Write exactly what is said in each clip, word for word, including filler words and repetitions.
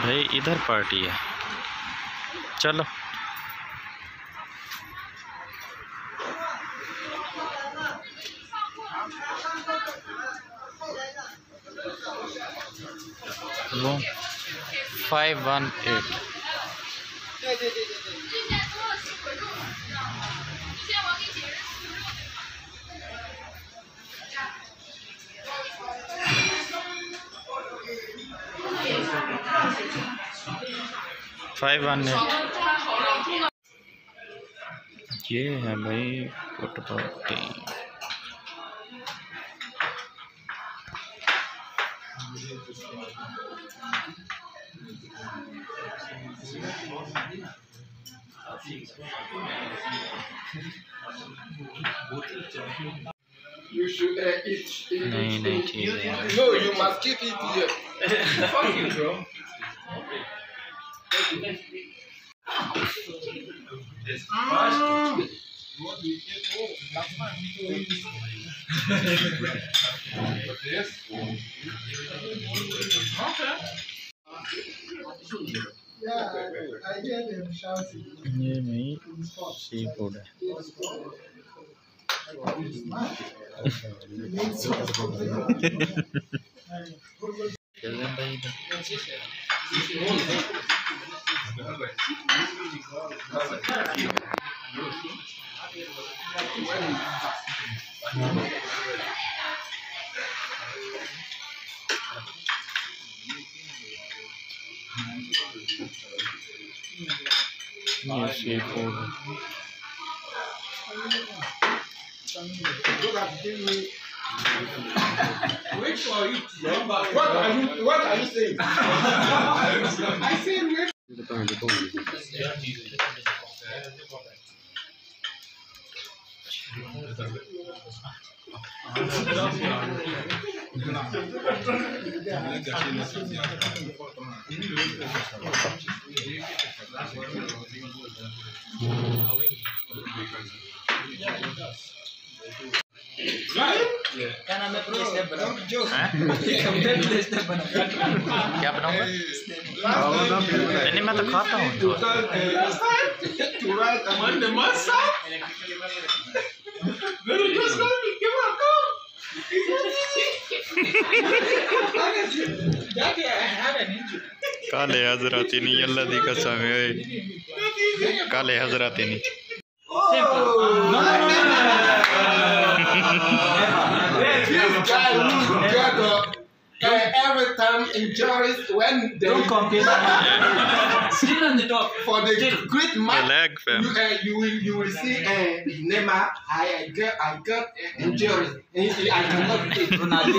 भाई इधर पार्टी है, चलो। Room five one eight. Five one eight. ये है भाई football team. You should uh, eat. eat नहीं eat, नहीं eat. ठीक है। No, you must keep it here. Fuck you, bro. ये नहीं सी फूड है। चलें भाई इधर। ये सी फूड है। Which are you? What are you? What are you saying? I said which. क्या नाम है? प्लीज स्टेप बनाओ। स्टेप बनाओ। क्या बनाऊंगा? नहीं मैं तो खाता हूँ। काले हजराती नहीं, अल्लाह दी कसम है, काले हजराती नहीं। This guy who together uh, every time injuries when they Don't compare. Still on the top. for the great match. leg fam. You, uh, you will you will see uh, Neymar. I I got I got uh, injuries. I cannot play. Ronaldo.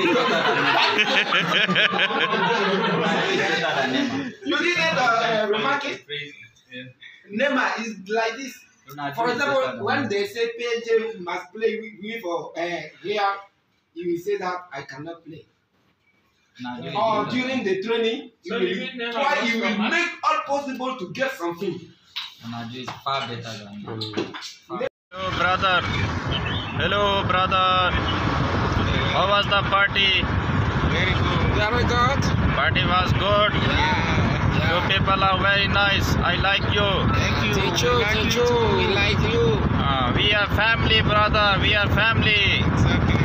You didn't uh, uh, remark it. Neymar is like this. For example, when they say P S G must play with me for uh, here, you will say that I cannot play. Or during the training, you will try, you will make all possible to get something. Ronaldo is far better than him. Hello brother, hello brother. How was the party? Very good. Very good. Party was good. Yeah. You people are very nice. I like you. Thank you. Thank you. Thank you. We like you. Uh, we are family, brother. We are family. Exactly.